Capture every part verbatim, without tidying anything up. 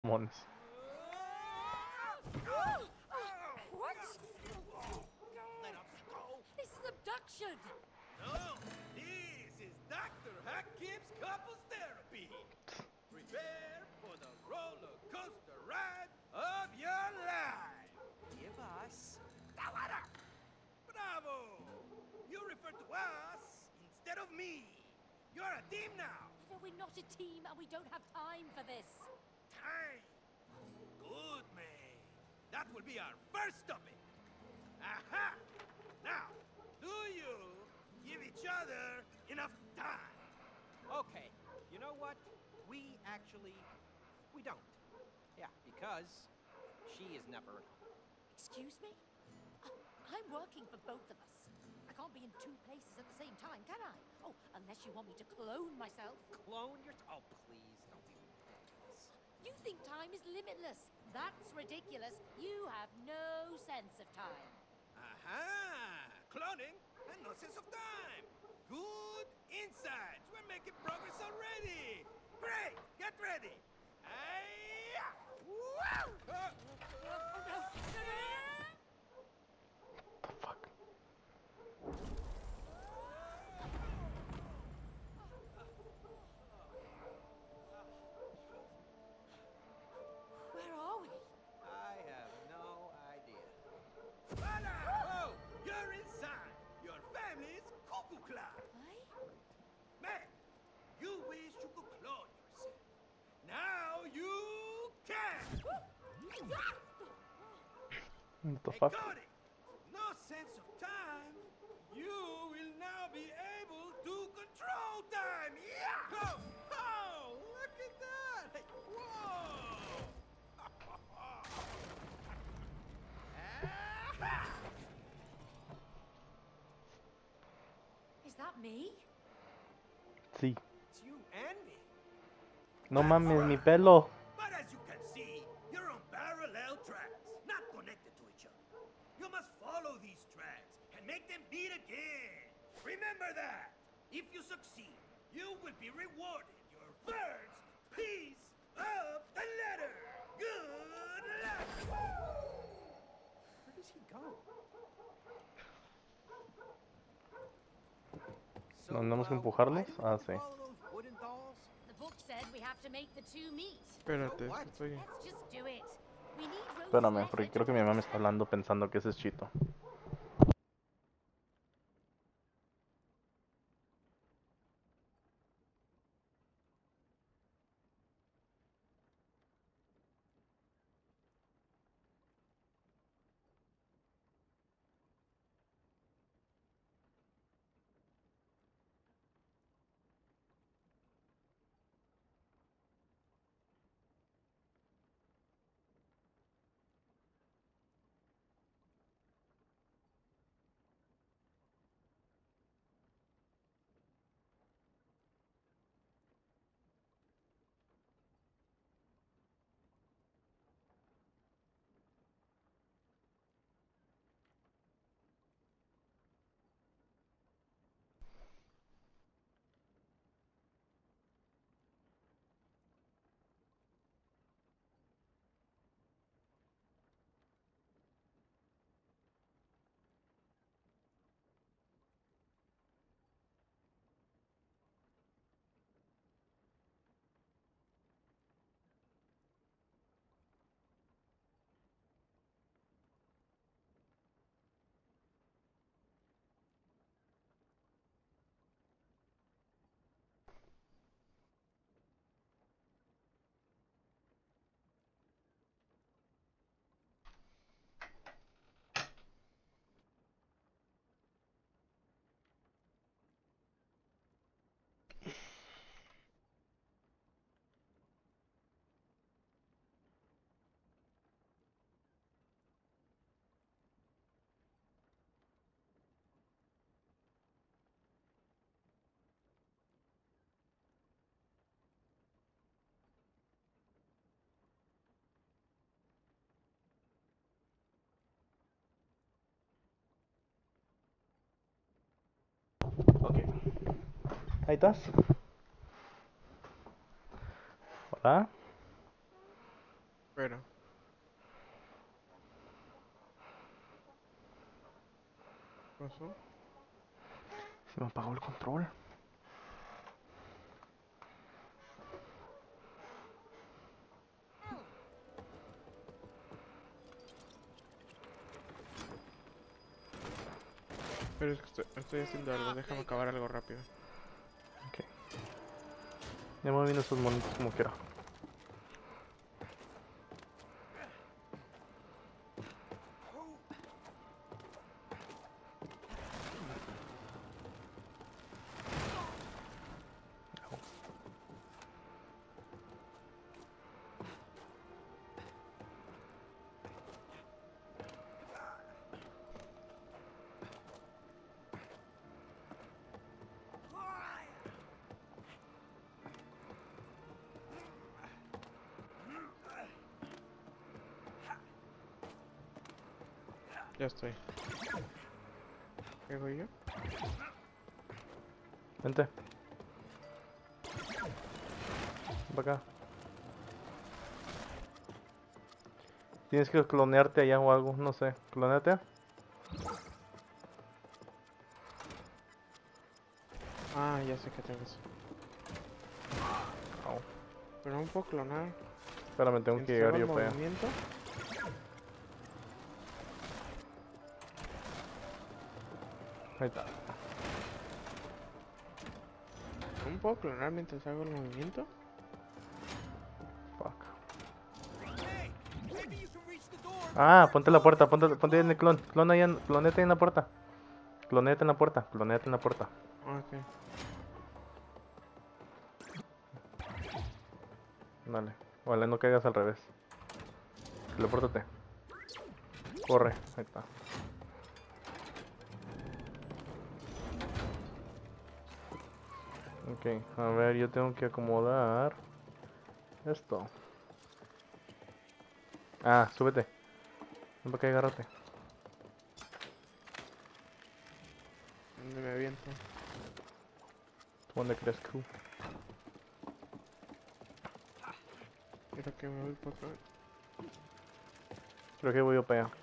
Mones. What? Let us go. This is abduction. No, this is Doctor Hakim's couples therapy. Prepare for the roller coaster ride of your life. Give us. Tawara! Bravo! You refer to us instead of me. You're a team now. No, we're not a team and we don't have time for this. Time. Good man. That will be our first topic. Aha! Now, do you give each other enough time? Okay, you know what? We actually, we don't. Yeah, because she is never at home. Excuse me? I- I'm working for both of us. I can't be in two places at the same time, can I? Oh, unless you want me to clone myself. Clone your... Oh, please, don't be ridiculous. You think time is limitless. That's ridiculous. You have no sense of time. Aha! Cloning and no sense of time. Good insights. We're making progress already. Great. Get ready. Aye! Woo! Uh, Oh, no. No, no, no. The fuck? Where are we? I have no idea. Voila! Oh, you're inside. Your family's cuckoo clan. I? Man, you wish you could clone yourself. Now you can. What the Hey, fuck? got it. No sense of time. You will now be able to control time. Yeah! Oh, oh look at that. Hey, whoa! Ah! Is that me? Sí. It's you and me. No mames, mi pelo. But as you can see, you're on parallel tracks, not connected to each other. You must follow these tracks and make them meet again. Remember that. If you succeed, you will be rewarded your first piece of the letter. Good luck. Where does he go? So, ¿Tenemos que uh, empujarlos? why do we Ah, have to sí. follow those wooden dolls? The book said we have to make the two meet. Espérate, What? estoy... Let's just do it. We need Rose's Espérame, letter porque to creo que mi mamá me reach está her. hablando pensando que ese es Chito. Ok. Ahí estás. Hola. Pero. ¿Qué pasó? Se me apagó el control. Pero es que estoy, estoy haciendo algo, déjame acabar algo rápido. Ok. Ya me vienen esos monitos como quiera. Ya estoy. ¿Qué hago yo? Vente. Ven para acá. Tienes que clonearte allá o algo, no sé. Cloneate. Ah, ya sé que tengo eso. Au. Pero no puedo clonar. Espérame, tengo que ¿Mientras llegar hago el yo para allá. movimiento? Ahí está. ¿No puedo clonar mientras hago el movimiento? Fuck. Hey, maybe you can reach the door. Ah, ponte la puerta, ponte, ponte en el clon. Clon ahí en, clonete en la puerta. Clonete en la puerta, clonete en la puerta. Ah, ok. Dale. Vale, no caigas al revés. Telepórtate. Corre, ahí está. Ok, a ver, yo tengo que acomodar esto. Ah, súbete. Ven para acá y agárrate. ¿Dónde me aviento? ¿Tú dónde crees tú? Creo que me voy para acá. Creo que voy yo para allá.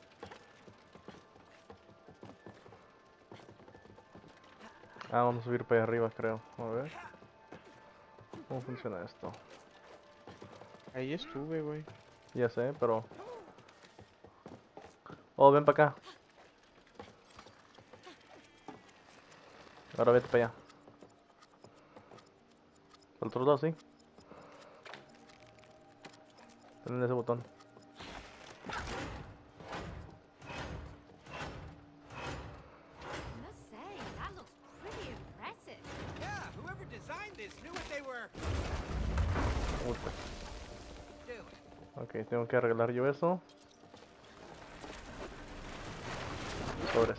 Ah, vamos a subir para allá arriba, creo. A ver. ¿Cómo funciona esto? Ahí estuve, güey. Ya sé, pero... Oh, ven para acá. Ahora vete para allá. Al otro lado, sí. Ten ese botón. I must say, that looks pretty impressive. Yeah, whoever designed this knew what they were Puta. doing. Ok, tengo que arreglar yo eso. Sobres.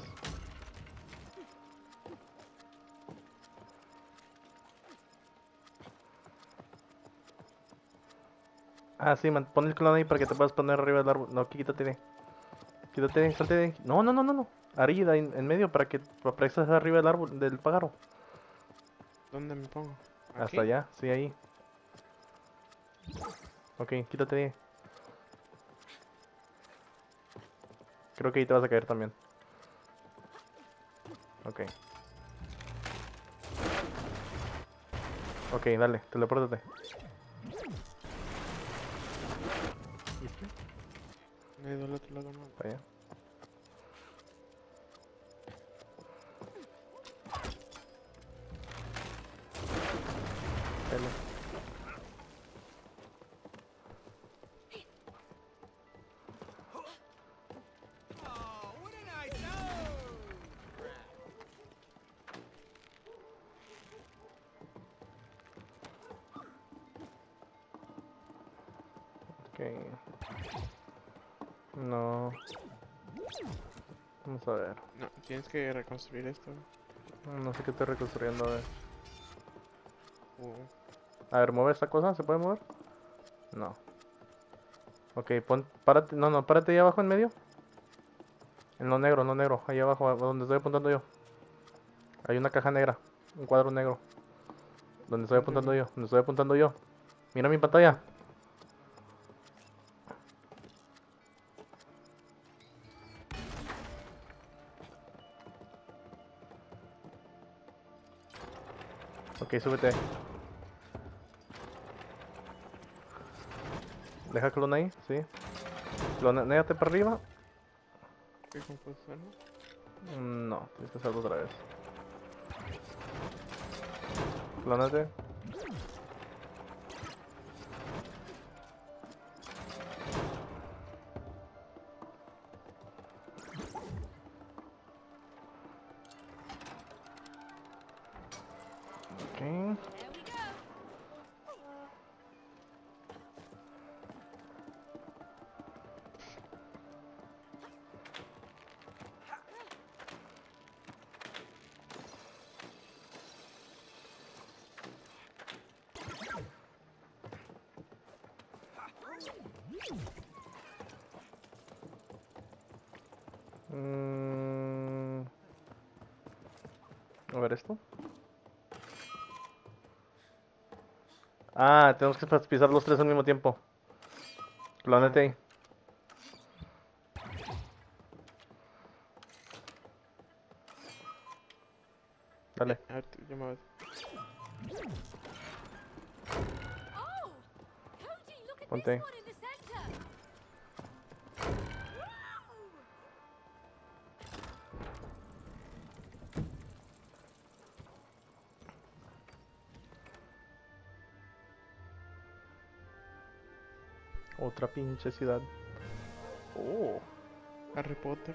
Ah, sí, man, pon el clon ahí para que te puedas poner arriba del árbol. No, quítate de ahí. Quítate de ahí, salte de ahí. No, no, no, no, no. Arriba, en, en medio, para que para que estés arriba del árbol, del pájaro. ¿Dónde me pongo? ¿Aquí? Hasta allá, sí, ahí. Ok, quítate de ahí. Creo que ahí te vas a caer también. Ok. Ok, dale, telepórtate. ¿Viste? Me he ido al otro lado, no. Para allá. Dale. Oh, what a nice oh! Ok. No. Vamos a ver. No, tienes que reconstruir esto. No sé qué estoy reconstruyendo. A ver. Uh, A ver, ¿mueve esta cosa? ¿Se puede mover? No. Ok, pon, párate, no, no, párate ahí abajo en medio. En lo negro, en lo negro, ahí abajo, a donde estoy apuntando yo. Hay una caja negra, un cuadro negro. Donde estoy ¿dónde, apuntando güey? yo, donde estoy apuntando yo. Mira mi pantalla. Ok, súbete. Deja clon ahí, sí. Clonéate para arriba. ¿Qué composición? Mm, No, tienes que hacerlo otra vez. Clónate. Ok. There we go. Mm, a ver esto. Ah, tenemos que pisar los tres al mismo tiempo. Clónate ahí. Dale. A ver, tú, yo me voy. Oh, Cody, look at Ponte ahí. this one in the center. Otra pinche ciudad. Oh. Harry Potter.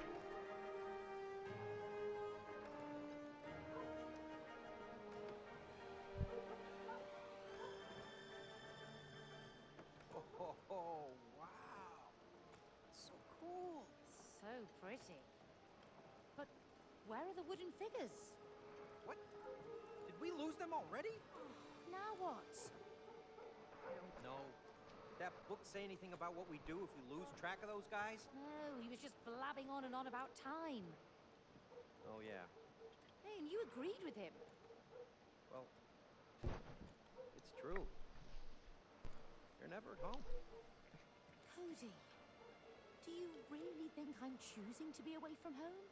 Oh, oh, oh, wow. So cool. So pretty. But where are the wooden figures? What? Did we lose them already? Now what? I don't know. Did that book say anything about what we do if we lose track of those guys? No, he was just blabbing on and on about time. Oh, yeah. Hey, and you agreed with him. Well, it's true. They're never at home. Cody, do you really think I'm choosing to be away from home?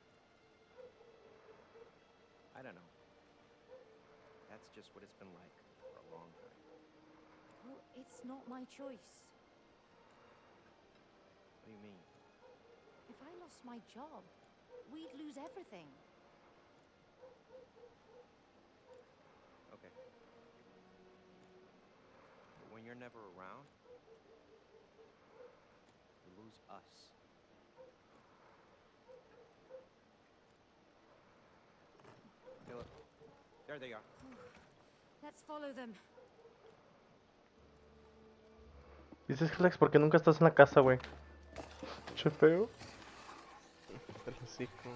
I don't know. That's just what it's been like for a long time. Well, it's not my choice. What do you mean? If I lost my job, we'd lose everything. Okay. But when you're never around, you lose us. Hey, look. There they are. Let's follow them. Dices, Flex, ¿por qué nunca estás en la casa, güey? Che feo. El hocico.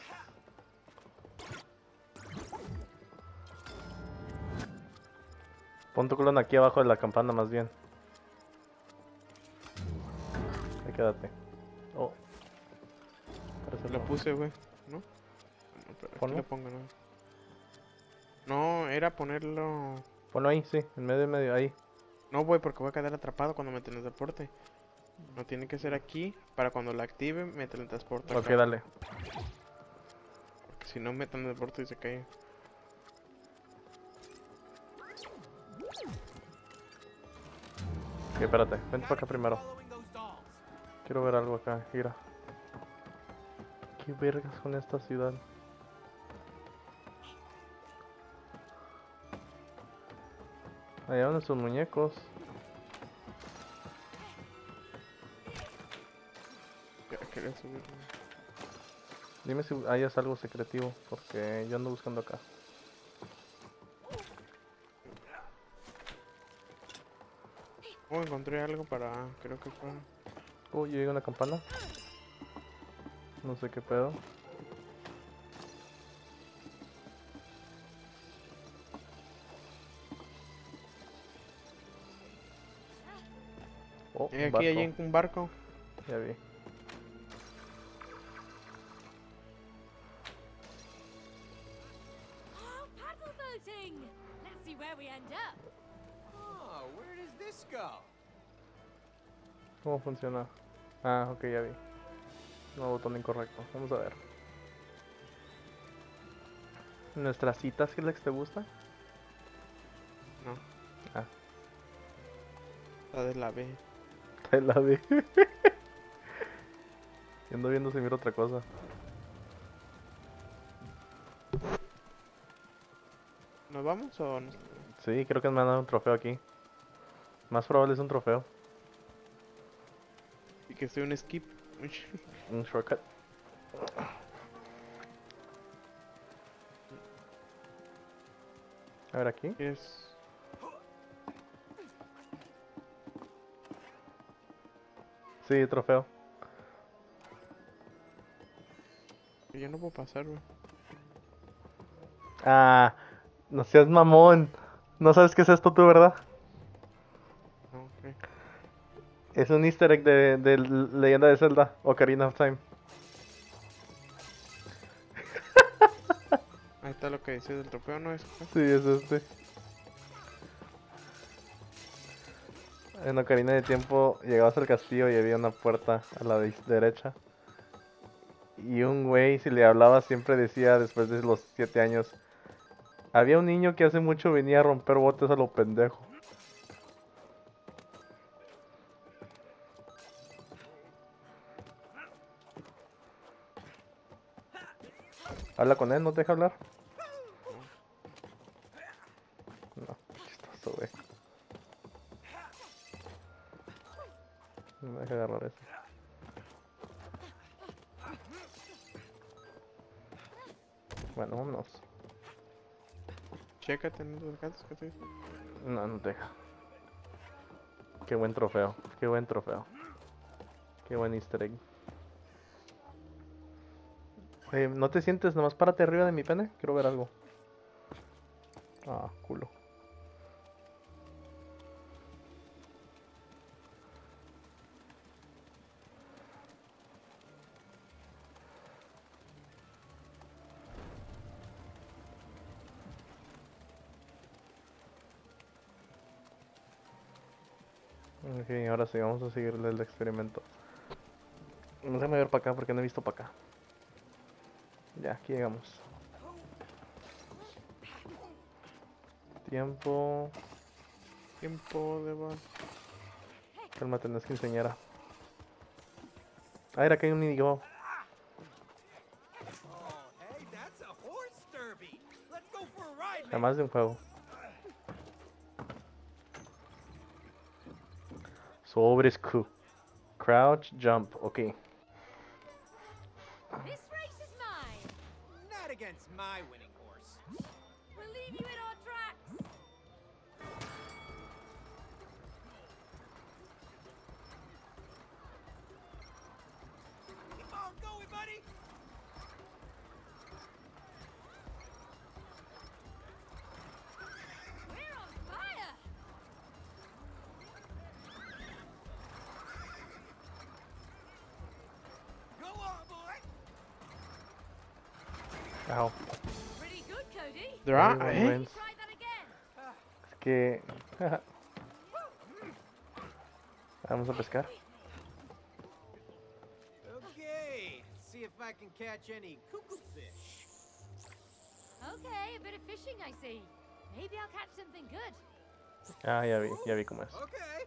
Pon tu clon aquí abajo de la campana, más bien. Ahí quédate. Oh. Parece Lo no. puse, güey. ¿No? No, pero aquí Ponlo. lo pongo, ¿no? No, era ponerlo... Ponlo ahí, sí, en medio, en medio, ahí. No, güey, porque voy a quedar atrapado cuando me teletransporte. No tiene que ser aquí, para cuando lo active me teletransporta Ok, acá. dale. Porque si no me teletransporto y se cae. Ok, espérate, vente para acá primero. Following those dolls. Quiero ver algo acá, mira. ¿Qué vergas con esta ciudad? Allá van sus muñecos. Ya quería subir. Dime si hayas algo secretivo, porque yo ando buscando acá. Oh, encontré algo para... Creo que fue... Uy, llega una campana. No sé qué pedo. Oh, Eh, un aquí hay barco. un barco. Ya vi. Oh, paddle boating! Let's see where we end up. Oh, where does this go? ¿Cómo funciona? Ah, ok, ya vi. No, botón incorrecto. Vamos a ver. ¿Nuestras citas, Flex, te gusta? La de la B. Te la vi. Y ando viendo si miro otra cosa. ¿Nos vamos o no? Sí, creo que me han dado un trofeo aquí. Más probable es un trofeo. Y que sea un skip. Un shortcut. A ver aquí. Es... Sí, trofeo. Yo no puedo pasar, güey. Ah, no seas mamón. No sabes qué es esto tú, ¿verdad? No, ok. Es un easter egg de, de Leyenda de Zelda, Ocarina of Time. Ahí está lo que dice del trofeo, ¿no es? Sí, es este. En Ocarina de Tiempo llegabas al castillo y había una puerta a la de- derecha. Y un güey, si le hablaba, siempre decía después de los siete años: había un niño que hace mucho venía a romper botes a lo pendejo. Habla con él, ¿no te deja hablar? No, chistoso, güey. No me deja agarrar eso. Bueno, vámonos. Chécate en los gatos que te dicen. No, no te deja. Qué buen trofeo, qué buen trofeo. Qué buen easter egg. Oye, ¿no te sientes? Nomás párate arriba de mi pene. Quiero ver algo. Ah, culo. Ok, ahora sí, vamos a seguirle el experimento. Déjame ver para acá porque no he visto para acá. Ya, aquí llegamos. Tiempo. Tiempo de va. Cálmate, no es quinceañera. Ah, era que hay un minijuego. Oh, hey, that's a horse derby. Let's go for a ride, man. Además de un juego. Sobres Q. Crouch, jump, ok. This race is mine. Not against my winning horse. We'll leave you in our tracks. Keep on going, buddy. We're on fire. Go on, boy. Ow. Pretty good, Cody. There are, Everyone ¿eh? wins. Try that again. Es que... Vamos a pescar. Okay, see if I can catch any cuckoo fish. Okay, a bit of fishing, I see. Maybe I'll catch something good. Ah, ya vi, ya vi cómo es. Okay.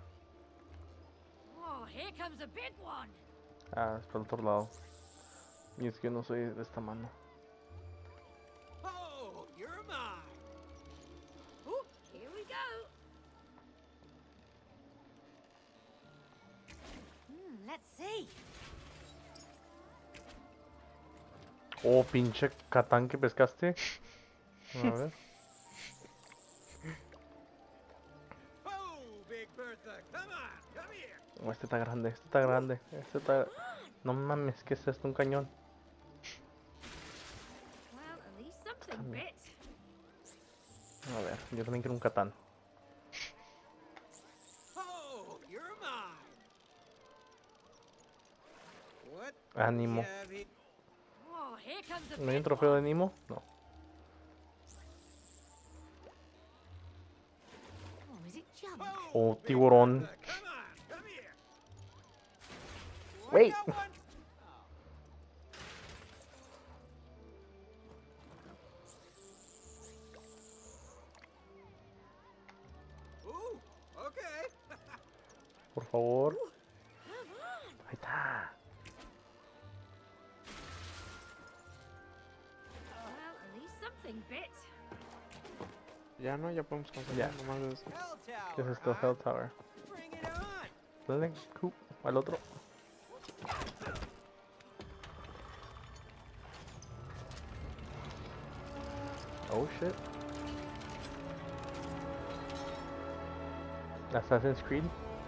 Oh, here comes a big one. Ah, es por el otro lado. Y es que no soy de esta mano. Oh, you're mine. Ooh, here we go. Hmm, let's see. Oh, pinche catán que pescaste. A ver. Oh, Big Bertha, come on, come here. Oh, este está grande, este está grande. Este está... No mames, ¿qué es esto? Un cañón. Well, at least something También. bit. A ver, yo también quiero un catán. Oh, you're mine. What? Ánimo. do we have here? Oh, here comes a ¿No hay un big trofeo de one. Nemo? No. Oh, is it jump? Oh, Big tiburón. Bertha, come on, come here. What, Wait. got one? Oh. Ooh, okay. favor. Ahí está. Well, at least something bit. Ya no, ya podemos conseguir Ya. nomás es- Hell Tower. ¿Qué es esto? huh? Hell Tower. Bring it on. Dale, Q, al otro. Oh shit. Assassin's Creed.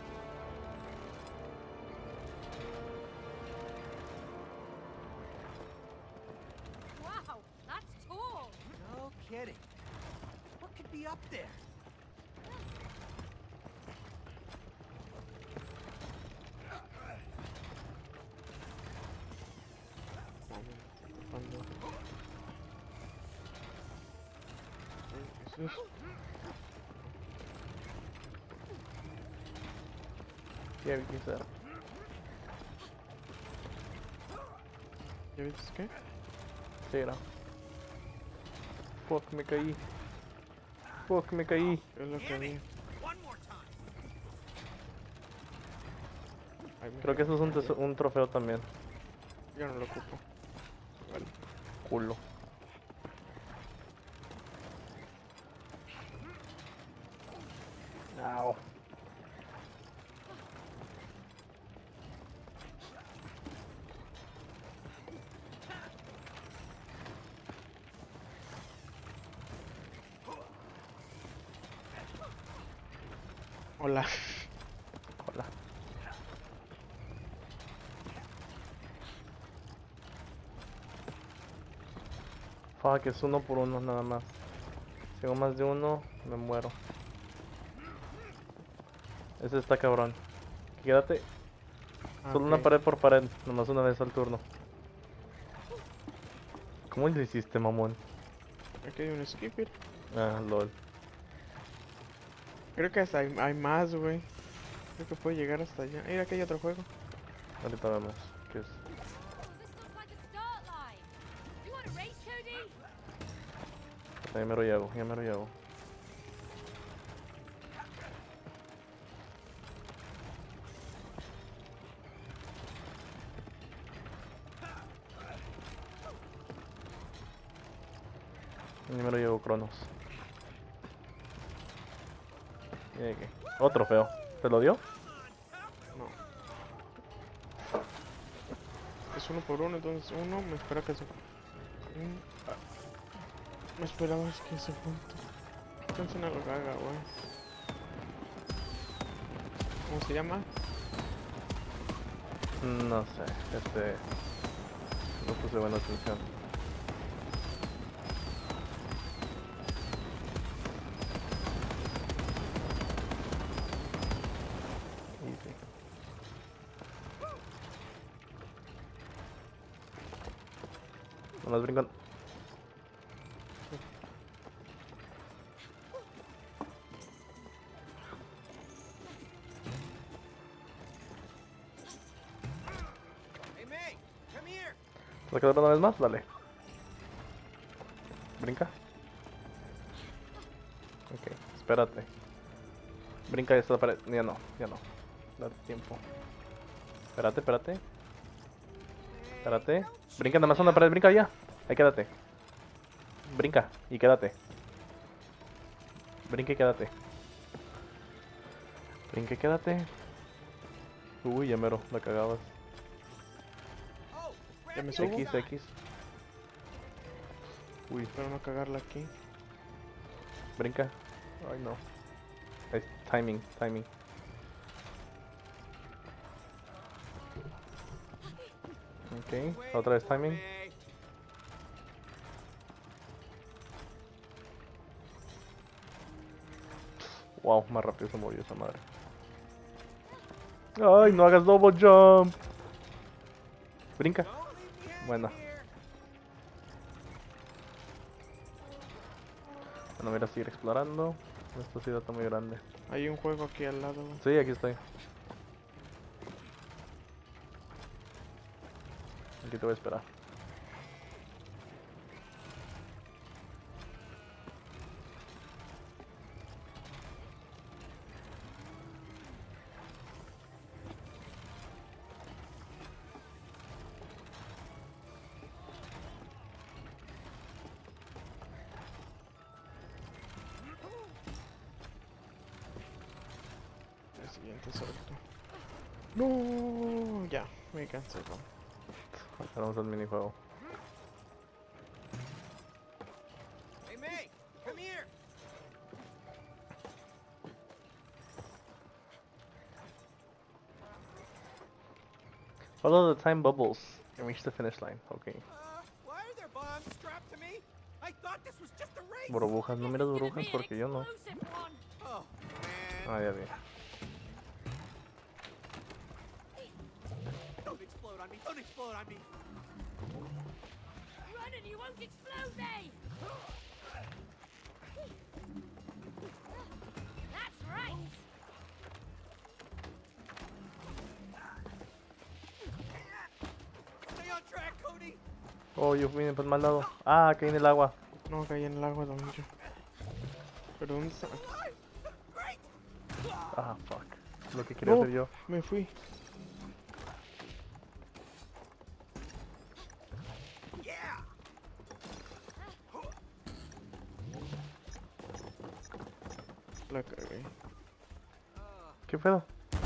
Wow, that's tall. No kidding. What could be up there? cuando- Ay, Jesús. Yeah, we can set. ¿Ya viste qué? Sí, era. Fuck, me caí. Fuck, me caí. Es lo que Damn había. it. One more time. Ay, me Creo que eso es un, caí. teso- un trofeo también. Yo no lo ocupo. Vale. Culo. Au. Hola. Hola. Fuck, es uno por uno nada más. Si hago más de uno, me muero. Ese está cabrón. Quédate. Ah, Solo una ok. pared por pared, nomás una vez al turno. ¿Cómo lo hiciste, mamón? Aquí hay un skipper. Ah, lol. Creo que hasta hay, hay más, güey. Creo que puede llegar hasta allá. Mira, aquí hay otro juego. Ahorita vemos. ¿Qué es? Oh, this looks like a start line. You want a race, Cody? Ya me lo llevo, ya me lo llevo. Ya me lo llevo, Cronos. Mira que- Otro feo. ¿Te lo dio? No. Es uno por uno, entonces uno me espera que se... Mm, ah, me esperaba es que se junte. Entonces no lo haga, güey. ¿Cómo se llama? No sé, este... No puse buena atención. Easy. Nomás brincan. Hey, May, come here. ¿Te va a quedar una vez más? Dale. Brinca. Ok, espérate. Brinca esta pared. Ya no, ya no. Date tiempo. Espérate, espérate. Espérate. Brinca nada más una pared, brinca ya. Ahí quédate. Brinca y quédate. Brinca y quédate. Brinca y quédate. Uy, ya mero, la cagabas. Oh, Ya me grab subo. the X, gun. X. Uy, Espero no cagarla aquí. brinca. Ay, no. Es timing, timing. Ok, Wait otra vez for timing. me. Wow, más rápido se movió esa madre. Ay, no hagas double jump. Brinca. Don't leave me hanging Buena. here. Bueno, voy a seguir explorando. Esta ciudad está muy grande. Hay un juego aquí al lado, güey. Sí, aquí estoy. Aquí te voy a esperar. siguiente salto. No, ya, me cansé. ¿No? Vamos al minijuego. Hey, May, come here. Follow the time bubbles and reach the finish line. Okay. Uh, why are there bombs strapped to me? I thought this was just a race. Burbujas, no miras This is gonna burbujas be an porque yo no. explosive one. Oh, man. Ah, ya vi. Don't explode on me. Don't explode on me. Run and you won't explode, May! That's right! Stay on track, Cody. Oh, yo vine por el mal lado. Ah, caí en el agua. No, caí en el agua también yo. ¿Pero dónde está? Alive. Great. Ah, fuck. Es lo que quería No, hacer yo. me fui. Yeah. La cagué. ¿Qué pedo?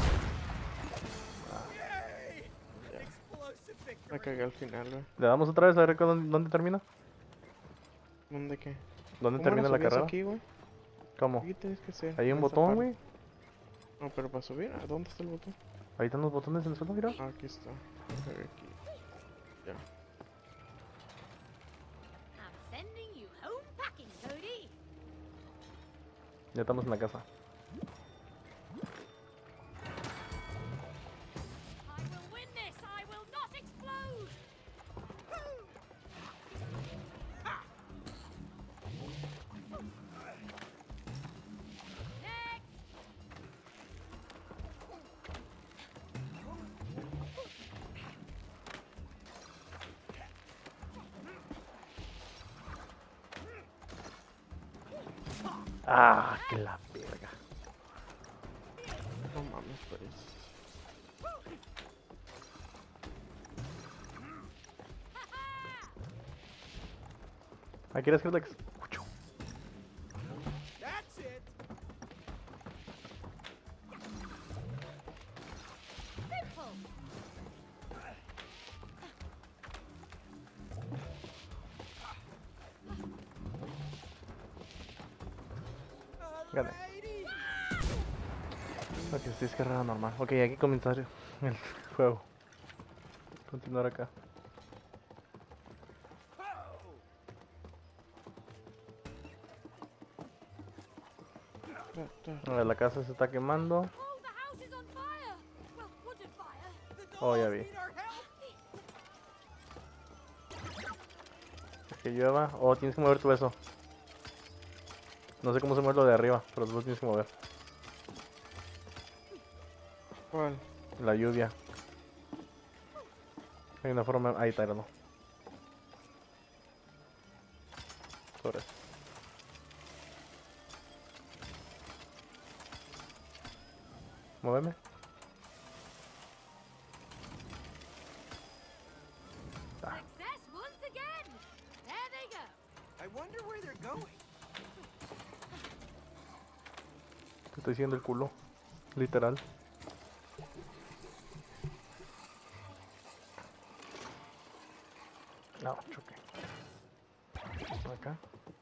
Yay. Explosive victory. La cagué al final, güey. ¿Le damos otra vez a ver dónde, dónde termina? ¿Dónde qué? ¿Dónde ¿Cómo termina la subías carrera? aquí, güey? ¿Cómo? Aquí tienes que ser. Hay un esa botón, parte. güey. No, pero para subir, ¿a dónde está el botón? Ahí están los botones en el suelo, mira. Ah, aquí está. La cagué aquí. Ya. I'm sending you home packing, Cody. Ya estamos en la casa. I will win this. I will not explode. Next. Ah, que la verga. No mames, parece. ¿Ah, quieres que Lex? That's it. Simple. Gané. Alrighty. Ok, sí, es carrera normal. Ok, aquí comenzar el juego. Continuar acá. Ta, ta. A ver, la casa se está quemando. Oh, the house is on fire. Well, wooded fire. The Oh, ya dolls vi. need our help. Que llueva. Oh, tienes que mover tu beso. No sé cómo se mueve lo de arriba, pero tú lo tienes que mover. ¿Cuál? La lluvia. Hay una forma. Ahí está, no. Sobre. Muéveme. Ah, Success once again. There they go. I wonder where they're going. te estoy diciendo el culo. Literal. No, choque. Acá.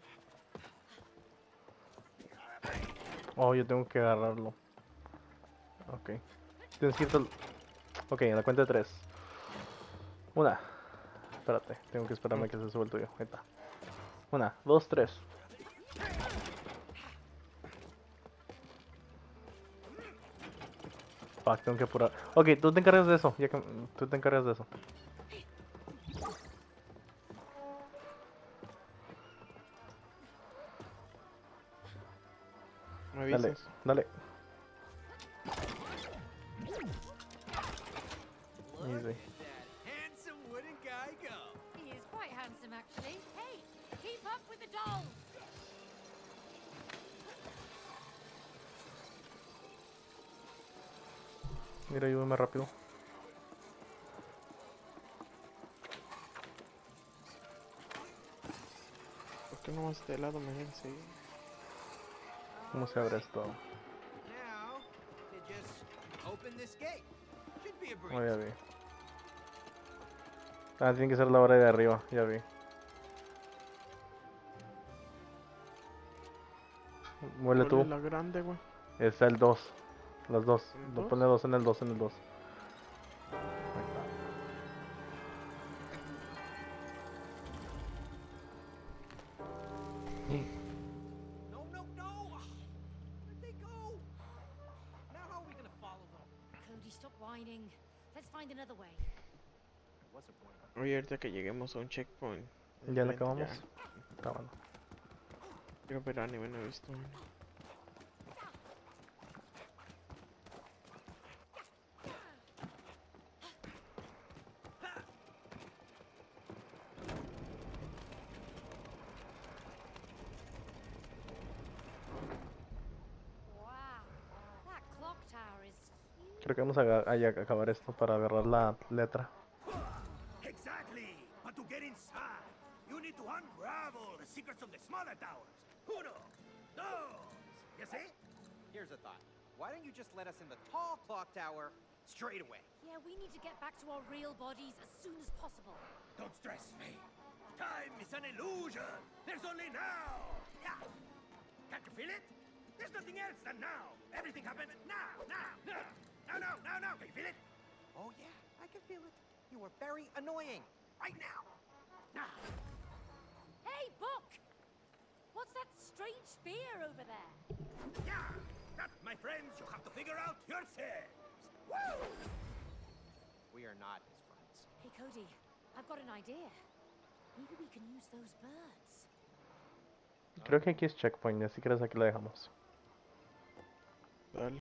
Oh, yo tengo que agarrarlo. Ok. Tienes que irte al... Ok, a la cuenta de tres. Una. Espérate, tengo que esperarme a que se suba el tuyo. Ahí está. Una, dos, tres. Fuck, tengo que apurar. Ok, tú te encargas de eso. Ya que... Tú te encargas de eso. ¿Me Dale, avisas? dale. Look Easy. at that handsome wooden guy go. He is quite handsome, actually. Hey, keep up with the dolls. Mira, ayúdame rápido. ¿Por qué no vas de lado? Me dejas seguir. ¿Cómo se abre esto? Now, you just open this gate. Should be a breeze. Oh, ya vi. Ah, tiene que ser la hora de arriba, ya vi. Muele ¿Cuál es tú. la grande, güey? Es el dos. Los dos. ¿El Lo dos? pone dos en el dos, en el dos. No, no, no! Where'd they go? Now how are we gonna follow them? Cody, stop whining. Let's find another way. There was a point. Oye, ahorita que lleguemos a un checkpoint. ¿Ya le enfrente, acabamos? ya. Está bueno. Quiero ver anime, no he visto uno. Wow, that clock tower is huge. Creo que vamos a, aga- a ya- acabar esto para agarrar la letra. Exactly. But to get inside, you need to unravel the secrets of the smaller towers. Uno, dos. You see? Here's a thought. Why don't you just let us in the tall clock tower straight away? Yeah, we need to get back to our real bodies as soon as possible. Don't stress me. Time is an illusion. There's only now. Yeah. Can't you feel it? There's nothing else than now. Everything happens now, now, now. Now, now, now, now. Can you feel it? Oh yeah, I can feel it. You are very annoying. Right now. Now. Hey, Book! What's that strange spear over there? Yeah. That, my friends, you have to figure out yourselves. Woo! We are not his friends. Hey, Cody, I've got an idea. Maybe we can use those birds. Creo que aquí es checkpoint, así que aquí la dejamos. Dale.